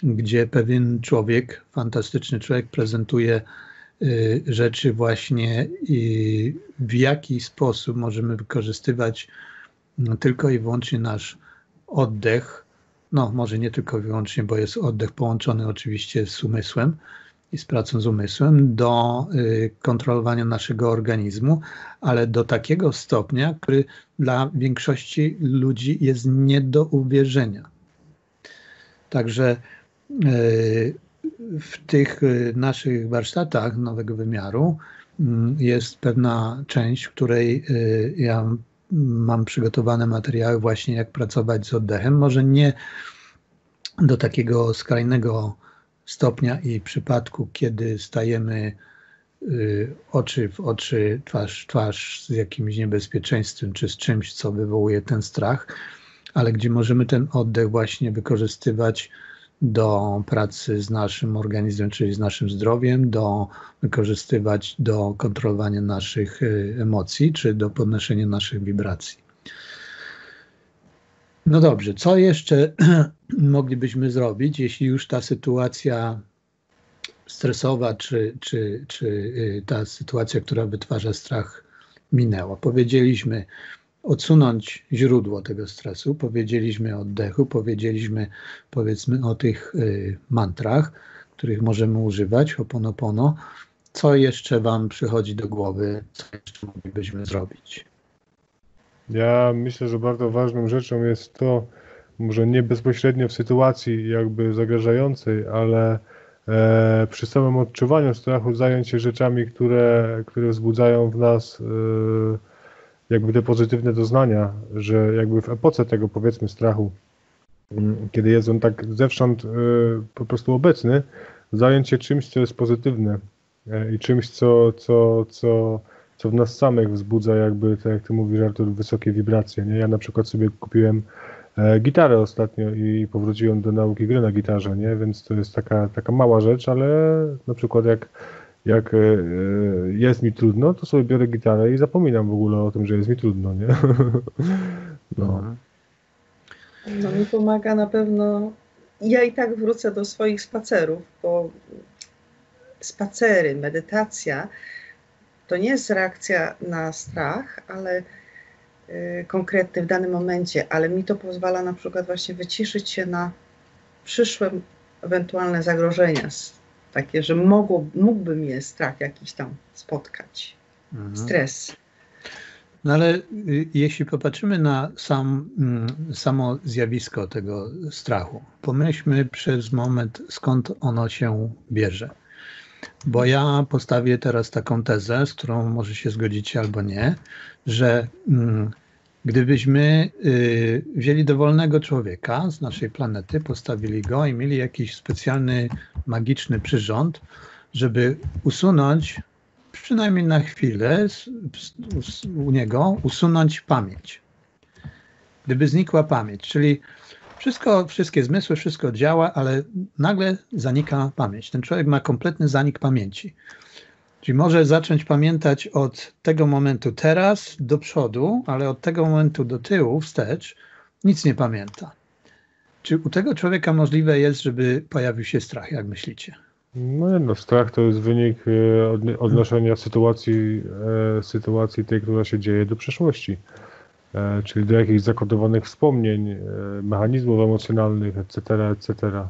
gdzie pewien człowiek, fantastyczny człowiek prezentuje rzeczy właśnie i w jaki sposób możemy wykorzystywać tylko i wyłącznie nasz oddech, no może nie tylko i wyłącznie, bo jest oddech połączony oczywiście z umysłem i z pracą z umysłem, do kontrolowania naszego organizmu, ale do takiego stopnia, który dla większości ludzi jest nie do uwierzenia. Także w tych naszych warsztatach nowego wymiaru jest pewna część, w której ja mam przygotowane materiały właśnie jak pracować z oddechem. Może nie do takiego skrajnego stopnia i przypadku, kiedy stajemy oczy w oczy, twarz w twarz z jakimś niebezpieczeństwem czy z czymś, co wywołuje ten strach, ale gdzie możemy ten oddech właśnie wykorzystywać do pracy z naszym organizmem, czyli z naszym zdrowiem, do wykorzystywać do kontrolowania naszych emocji, czy do podnoszenia naszych wibracji. No dobrze, co jeszcze moglibyśmy zrobić, jeśli już ta sytuacja stresowa, czy, czy, czy ta sytuacja, która wytwarza strach, minęła? Powiedzieliśmy, odsunąć źródło tego stresu, powiedzieliśmy o oddechu, powiedzieliśmy powiedzmy o tych y, mantrach, których możemy używać, Ho'oponopono. Co jeszcze wam przychodzi do głowy, co jeszcze moglibyśmy zrobić? Ja myślę, że bardzo ważną rzeczą jest to, może nie bezpośrednio w sytuacji jakby zagrażającej, ale e, przy samym odczuwaniu strachu zająć się rzeczami, które, które wzbudzają w nas e, jakby te pozytywne doznania, że jakby w epoce tego powiedzmy strachu, kiedy jest on tak zewsząd y, po prostu obecny, zająć się czymś, co jest pozytywne y, i czymś, co, co, co, co w nas samych wzbudza jakby, tak jak ty mówisz, Artur, wysokie wibracje. Nie? Ja na przykład sobie kupiłem e, gitarę ostatnio i powróciłem do nauki gry na gitarze, nie? Więc to jest taka, taka mała rzecz, ale na przykład jak Jak jest mi trudno, to sobie biorę gitarę i zapominam w ogóle o tym, że jest mi trudno, nie? No. No mi pomaga na pewno, ja i tak wrócę do swoich spacerów, bo spacery, medytacja to nie jest reakcja na strach, ale y, konkretny w danym momencie, ale mi to pozwala na przykład właśnie wyciszyć się na przyszłe ewentualne zagrożenia, takie, że mogło, mógłby mnie strach jakiś tam spotkać, mhm. stres. No ale y, jeśli popatrzymy na sam, y, samo zjawisko tego strachu, pomyślmy przez moment, skąd ono się bierze. Bo ja postawię teraz taką tezę, z którą może się zgodzicie albo nie, że y, gdybyśmy y, wzięli dowolnego człowieka z naszej planety, postawili go i mieli jakiś specjalny, magiczny przyrząd, żeby usunąć, przynajmniej na chwilę, z, z, u niego usunąć pamięć. Gdyby znikła pamięć, czyli wszystko, wszystkie zmysły, wszystko działa, ale nagle zanika pamięć. Ten człowiek ma kompletny zanik pamięci. Czyli może zacząć pamiętać od tego momentu teraz do przodu, ale od tego momentu do tyłu, wstecz, nic nie pamięta. Czy u tego człowieka możliwe jest, żeby pojawił się strach, jak myślicie? No, no strach to jest wynik odnoszenia sytuacji, sytuacji tej, która się dzieje, do przeszłości. Czyli do jakichś zakodowanych wspomnień, mechanizmów emocjonalnych, et cetera, et cetera.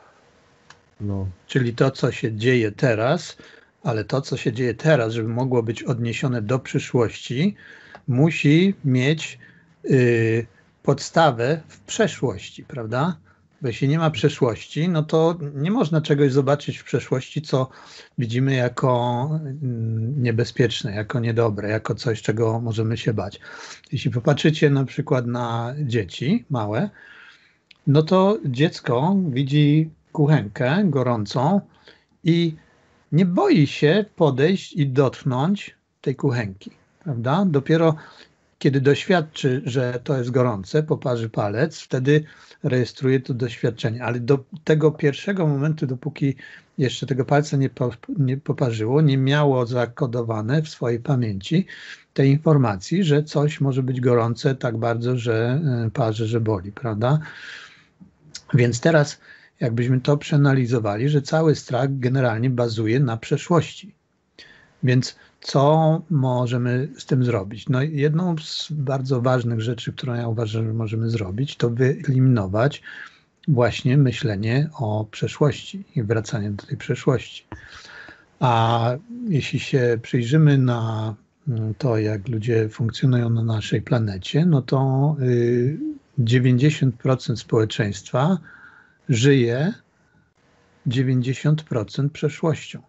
No. Czyli to, co się dzieje teraz, ale to, co się dzieje teraz, żeby mogło być odniesione do przyszłości, musi mieć y, podstawę w przeszłości, prawda? Bo jeśli nie ma przeszłości, no to nie można czegoś zobaczyć w przeszłości, co widzimy jako niebezpieczne, jako niedobre, jako coś, czego możemy się bać. Jeśli popatrzycie na przykład na dzieci małe, no to dziecko widzi kuchenkę gorącą i nie boi się podejść i dotknąć tej kuchenki, prawda? Dopiero kiedy doświadczy, że to jest gorące, poparzy palec, wtedy rejestruje to doświadczenie. Ale do tego pierwszego momentu, dopóki jeszcze tego palca nie, po, nie poparzyło, nie miało zakodowane w swojej pamięci tej informacji, że coś może być gorące tak bardzo, że parzy, że boli, prawda? Więc teraz jakbyśmy to przeanalizowali, że cały strach generalnie bazuje na przeszłości. Więc co możemy z tym zrobić? No, jedną z bardzo ważnych rzeczy, którą ja uważam, że możemy zrobić, to wyeliminować właśnie myślenie o przeszłości i wracanie do tej przeszłości. A jeśli się przyjrzymy na to, jak ludzie funkcjonują na naszej planecie, no to dziewięćdziesiąt procent społeczeństwa żyje dziewięćdziesiąt procent przeszłością.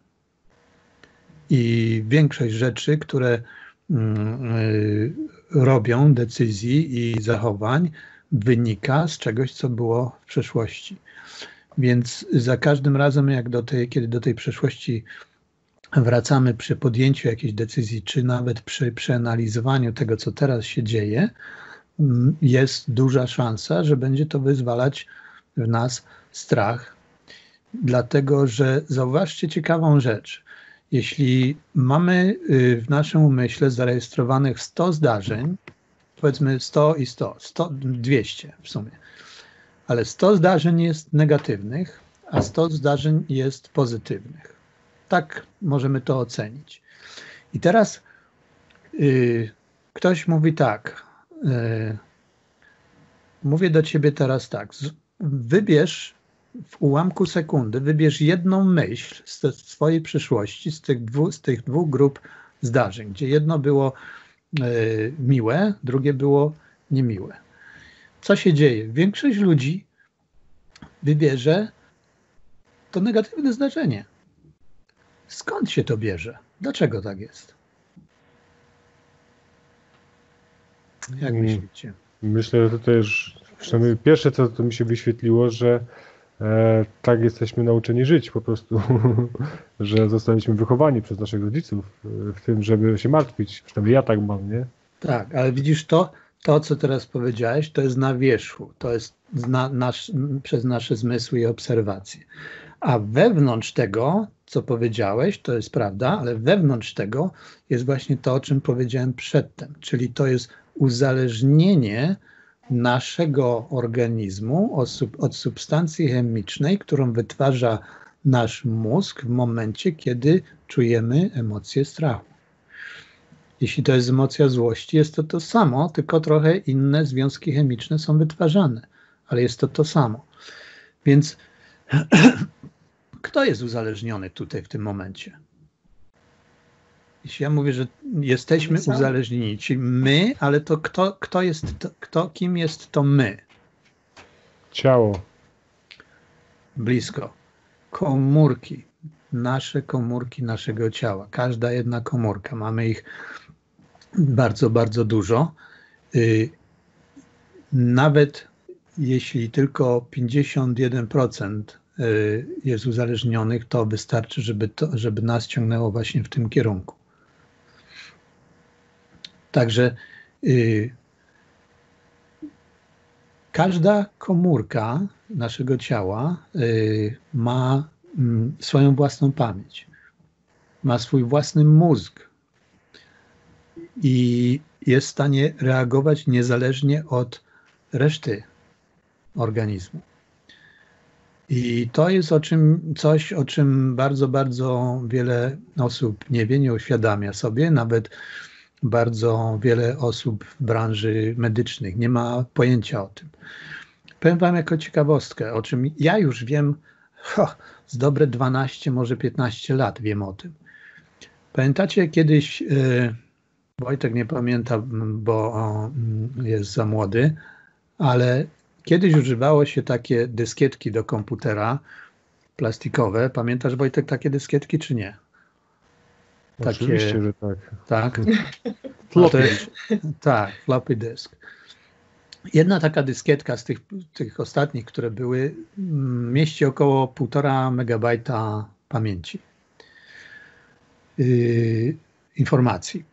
I większość rzeczy, które robią, decyzji i zachowań, wynika z czegoś, co było w przeszłości. Więc za każdym razem, jak do tej, kiedy do tej przeszłości wracamy przy podjęciu jakiejś decyzji, czy nawet przy przeanalizowaniu tego, co teraz się dzieje, jest duża szansa, że będzie to wyzwalać w nas strach. Dlatego, że zauważcie ciekawą rzecz. Jeśli mamy w naszym umyśle zarejestrowanych sto zdarzeń, powiedzmy sto i sto, sto, dwieście w sumie, ale sto zdarzeń jest negatywnych, a sto zdarzeń jest pozytywnych. Tak możemy to ocenić. I teraz y, ktoś mówi tak, y, mówię do ciebie teraz tak, z, wybierz w ułamku sekundy, wybierz jedną myśl z, te, z swojej przyszłości, z tych, dwu, z tych dwóch grup zdarzeń, gdzie jedno było y, miłe, drugie było niemiłe. Co się dzieje? Większość ludzi wybierze to negatywne zdarzenie. Skąd się to bierze? Dlaczego tak jest? Jak myślicie? Myślę, że to też, przynajmniej pierwsze, co to mi się wyświetliło, że e, tak jesteśmy nauczeni żyć po prostu, że zostaliśmy wychowani przez naszych rodziców w tym, żeby się martwić. Przynajmniej ja tak mam, nie? Tak, ale widzisz to, to co teraz powiedziałeś, to jest na wierzchu, to jest na, nasz, przez nasze zmysły i obserwacje. A wewnątrz tego, co powiedziałeś, to jest prawda, ale wewnątrz tego jest właśnie to, o czym powiedziałem przedtem, czyli to jest uzależnienie naszego organizmu od, sub, od substancji chemicznej, którą wytwarza nasz mózg w momencie, kiedy czujemy emocję strachu. Jeśli to jest emocja złości, jest to to samo, tylko trochę inne związki chemiczne są wytwarzane, ale jest to to samo. Więc kto jest uzależniony tutaj w tym momencie? Jeśli ja mówię, że jesteśmy uzależnieni, czyli my, ale to kto, kto jest, to, kto, kim jest to my? Ciało. Blisko. Komórki. Nasze komórki naszego ciała. Każda jedna komórka. Mamy ich bardzo, bardzo dużo. Nawet jeśli tylko pięćdziesiąt jeden procent jest uzależnionych, to wystarczy, żeby, to, żeby nas ciągnęło właśnie w tym kierunku. Także y, każda komórka naszego ciała y, ma y, swoją własną pamięć, ma swój własny mózg i jest w stanie reagować niezależnie od reszty organizmu. I to jest o czym, coś, o czym bardzo, bardzo wiele osób nie wie, nie uświadamia sobie, nawet bardzo wiele osób w branży medycznej nie ma pojęcia o tym. Powiem wam jako ciekawostkę, o czym ja już wiem ho, z dobre dwanaście, może piętnaście lat wiem o tym. Pamiętacie kiedyś, yy, Wojtek nie pamięta, bo o, jest za młody, ale kiedyś używało się takie dyskietki do komputera plastikowe. Pamiętasz, Wojtek, takie dyskietki, czy nie? Takie, oczywiście, że tak. Tak? No to jest, tak, floppy disk. Jedna taka dyskietka z tych, tych ostatnich, które były, mieści około półtora megabajta pamięci. Yy, informacji.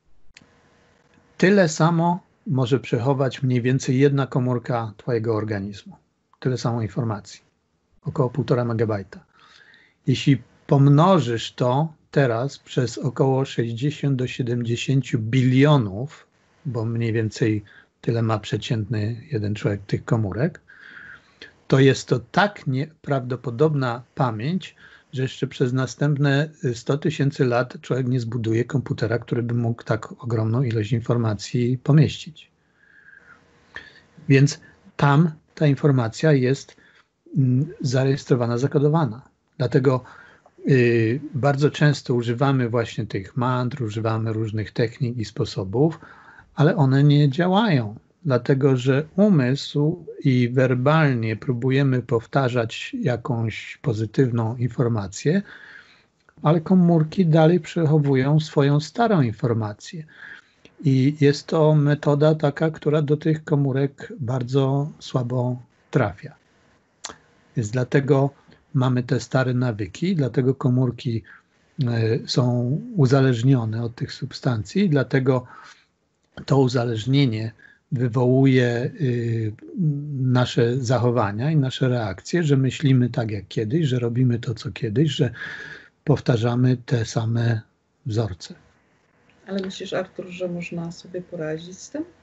Tyle samo może przechować mniej więcej jedna komórka twojego organizmu. Tyle samo informacji. Około półtora megabajta. Jeśli pomnożysz to teraz przez około sześćdziesiąt do siedemdziesięciu bilionów, bo mniej więcej tyle ma przeciętny jeden człowiek tych komórek, to jest to tak nieprawdopodobna pamięć, że jeszcze przez następne sto tysięcy lat człowiek nie zbuduje komputera, który by mógł tak ogromną ilość informacji pomieścić. Więc tam ta informacja jest zarejestrowana, zakodowana. Dlatego y, bardzo często używamy właśnie tych mantr, używamy różnych technik i sposobów, ale one nie działają, dlatego że umysł i werbalnie próbujemy powtarzać jakąś pozytywną informację, ale komórki dalej przechowują swoją starą informację. I jest to metoda taka, która do tych komórek bardzo słabo trafia. Więc dlatego mamy te stare nawyki, dlatego komórki są uzależnione od tych substancji, dlatego to uzależnienie wywołuje nasze zachowania i nasze reakcje, że myślimy tak jak kiedyś, że robimy to co kiedyś, że powtarzamy te same wzorce. Ale myślisz, Artur, że można sobie poradzić z tym?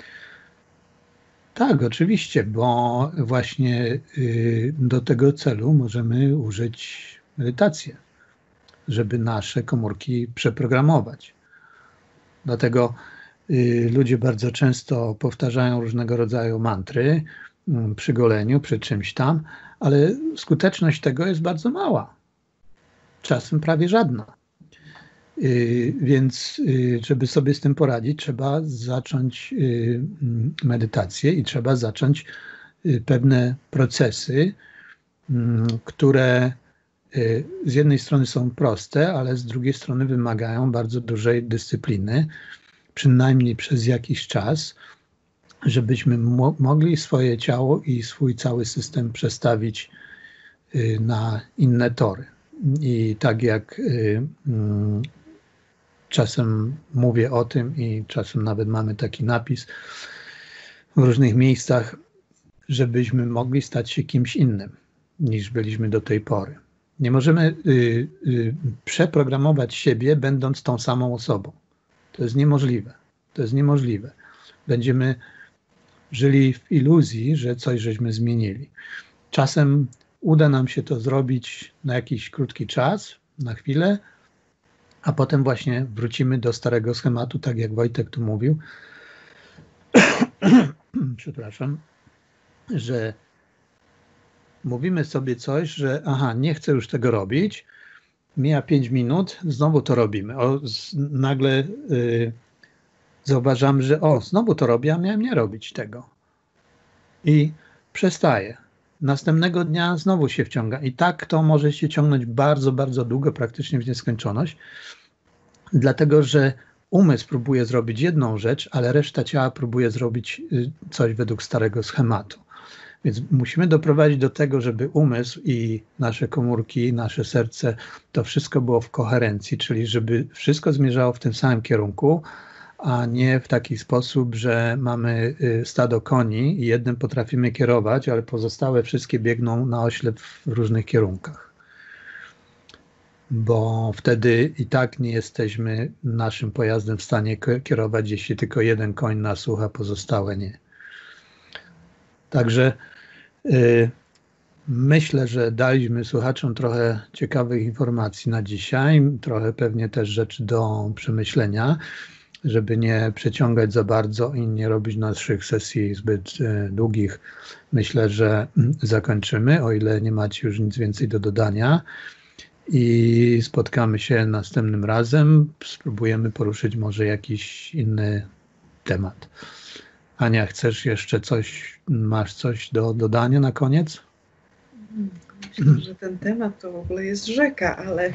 Tak, oczywiście, bo właśnie do tego celu możemy użyć medytacji, żeby nasze komórki przeprogramować. Dlatego ludzie bardzo często powtarzają różnego rodzaju mantry przy goleniu, przy czymś tam, ale skuteczność tego jest bardzo mała. Czasem prawie żadna. Więc żeby sobie z tym poradzić, trzeba zacząć medytację i trzeba zacząć pewne procesy, które z jednej strony są proste, ale z drugiej strony wymagają bardzo dużej dyscypliny, przynajmniej przez jakiś czas, żebyśmy mo- mogli swoje ciało i swój cały system przestawić na inne tory. I tak jak y, y, czasem mówię o tym i czasem nawet mamy taki napis w różnych miejscach, żebyśmy mogli stać się kimś innym, niż byliśmy do tej pory. Nie możemy y, y, przeprogramować siebie, będąc tą samą osobą. To jest niemożliwe. To jest niemożliwe. Będziemy żyli w iluzji, że coś żeśmy zmienili. Czasem uda nam się to zrobić na jakiś krótki czas, na chwilę, a potem właśnie wrócimy do starego schematu, tak jak Wojtek tu mówił. Przepraszam, że mówimy sobie coś, że aha, nie chcę już tego robić, mija pięć minut, znowu to robimy. O, z, nagle y, zauważam, że o, znowu to robię, a miałem nie robić tego. I przestaję. Następnego dnia znowu się wciąga. I tak to może się ciągnąć bardzo, bardzo długo, praktycznie w nieskończoność, dlatego że umysł próbuje zrobić jedną rzecz, ale reszta ciała próbuje zrobić coś według starego schematu. Więc musimy doprowadzić do tego, żeby umysł i nasze komórki, nasze serce, to wszystko było w koherencji, czyli żeby wszystko zmierzało w tym samym kierunku, a nie w taki sposób, że mamy stado koni i jednym potrafimy kierować, ale pozostałe wszystkie biegną na oślep w różnych kierunkach. Bo wtedy i tak nie jesteśmy naszym pojazdem w stanie kierować, jeśli tylko jeden koń nas słucha, pozostałe nie. Także y, myślę, że daliśmy słuchaczom trochę ciekawych informacji na dzisiaj, trochę pewnie też rzeczy do przemyślenia, żeby nie przeciągać za bardzo i nie robić naszych sesji zbyt y, długich. Myślę, że zakończymy, o ile nie macie już nic więcej do dodania. I spotkamy się następnym razem. Spróbujemy poruszyć może jakiś inny temat. Ania, chcesz jeszcze coś, masz coś do dodania na koniec? Myślę, że ten temat to w ogóle jest rzeka, ale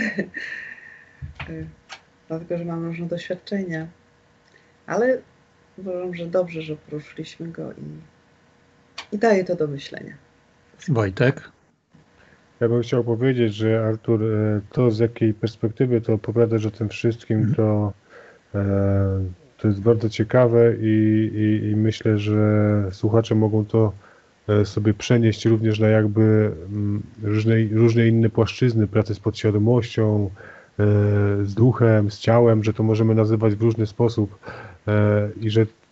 dlatego, że mam różne doświadczenia. Ale uważam, że dobrze, że poruszyliśmy go i, i daje to do myślenia. Wojtek? Ja bym chciał powiedzieć, że Artur, to z jakiej perspektywy to opowiadasz o tym wszystkim, to, to jest bardzo ciekawe i, i, i myślę, że słuchacze mogą to sobie przenieść również na jakby różne, różne inne płaszczyzny pracy z podświadomością, z duchem, z ciałem, że to możemy nazywać w różny sposób i że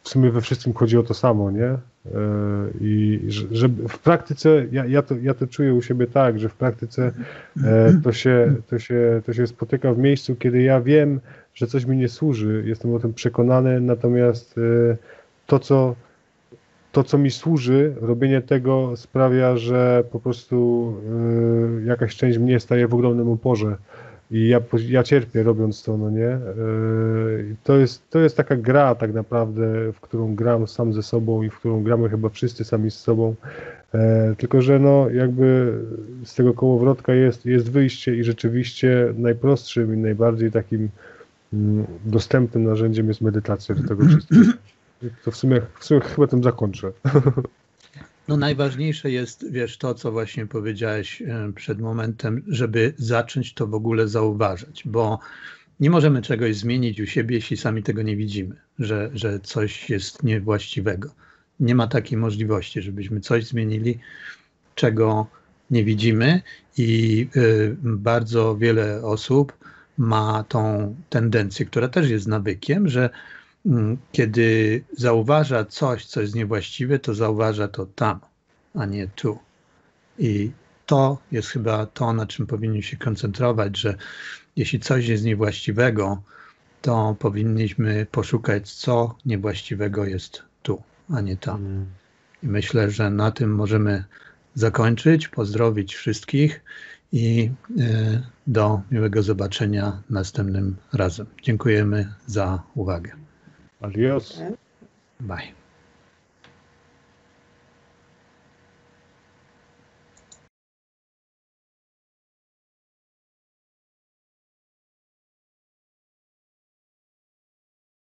w sumie we wszystkim chodzi o to samo, nie? I że, że w praktyce, ja, ja, to, ja to czuję u siebie tak, że w praktyce to się, to, się, to się spotyka w miejscu, kiedy ja wiem, że coś mi nie służy, jestem o tym przekonany, natomiast to, co, to, co mi służy, robienie tego sprawia, że po prostu jakaś część mnie staje w ogromnym uporze. I ja, ja cierpię robiąc to, no nie? To jest, to jest taka gra tak naprawdę, w którą gram sam ze sobą i w którą gramy chyba wszyscy sami z sobą. Tylko że no jakby z tego kołowrotka jest, jest wyjście i rzeczywiście najprostszym i najbardziej takim dostępnym narzędziem jest medytacja do tego wszystkiego. To w sumie, w sumie chyba tym zakończę. No najważniejsze jest, wiesz, to, co właśnie powiedziałeś przed momentem, żeby zacząć to w ogóle zauważać, bo nie możemy czegoś zmienić u siebie, jeśli sami tego nie widzimy, że, że coś jest niewłaściwego. Nie ma takiej możliwości, żebyśmy coś zmienili, czego nie widzimy i y, bardzo wiele osób ma tą tendencję, która też jest nawykiem, że kiedy zauważa coś, co jest niewłaściwe, to zauważa to tam, a nie tu. I to jest chyba to, na czym powinniśmy się koncentrować, że jeśli coś jest niewłaściwego, to powinniśmy poszukać, co niewłaściwego jest tu, a nie tam. I myślę, że na tym możemy zakończyć, pozdrowić wszystkich i y, do miłego zobaczenia następnym razem. Dziękujemy za uwagę. Adios. Bye.